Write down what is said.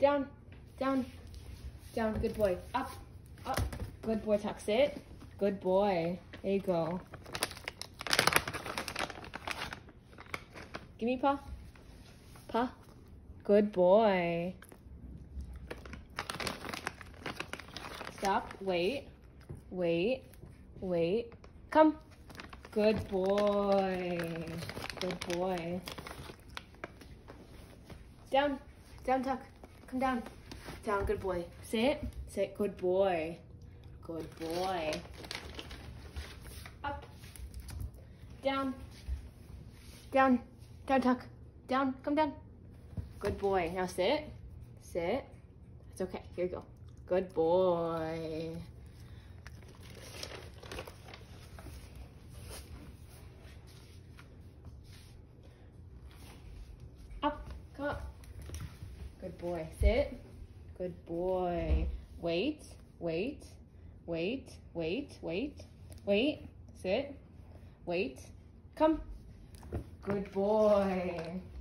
down, down, down. Good boy. Up, up. Good boy, tuck. Sit. Good boy. There you go. Give me paw. Paw. Good boy. Stop. Wait. Wait. Wait. Come. Good boy. Good boy. Down. Down, tuck. Come down. Down. Good boy. Sit. Sit. Good boy. Good boy. Up. Down. Down. Down, tuck. Down. Come down. Good boy. Now sit. Sit. It's okay. Here you go. Good boy. Up. Come up. Good boy. Sit. Good boy. Wait. Wait. Wait. Wait. Wait. Wait. Sit. Wait. Come. Good boy.